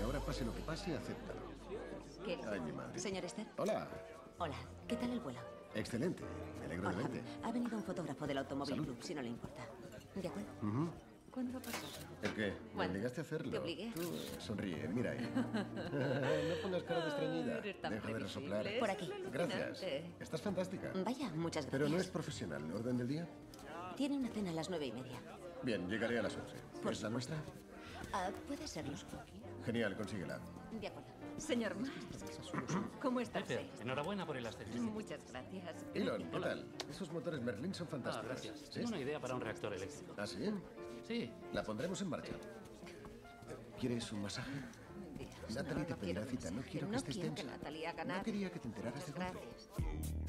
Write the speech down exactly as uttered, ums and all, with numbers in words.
ahora pase lo que pase, acéptalo. ¿Qué? Ay, mi madre. Señor Esther. Hola. Hola. ¿Qué tal el vuelo? Excelente. Me alegro de Hola. verte. Ha venido un fotógrafo del Automóvil Salud. Club, si no le importa. ¿De acuerdo? Ujú. ¿Cuándo pasó? ¿El qué? ¿Me ¿Cuándo? obligaste a hacerlo? Te obligué. Tú, sonríe, mira ahí. No pongas cara de estreñida. Eres tan Deja de previsible. resoplar. Por aquí. Gracias. alucinante. Estás fantástica. Vaya, muchas gracias. Pero no es profesional. ¿Orden del día? Tiene una cena a las nueve y media. Bien, llegaré a las once. Por ¿Es la nuestra? Ah, ¿puede serlo? Genial, consíguela. De acuerdo. Señor Mars, ¿cómo está Pepper, usted? enhorabuena por el ascenso. Muchas gracias. Elon, ¿qué Hola. tal? Esos motores Merlin son Ah, fantásticos. gracias. ¿Sí? Tengo una idea para un reactor eléctrico. ¿Ah, sí? Sí. La pondremos en marcha. ¿Quieres un masaje? Dios, Natalie no, te no pedirá quiero cita. No masaje. quiero que No estés quiero tensa. que Natalie haga nada. No quería que te enteraras de Muchas golpe. gracias.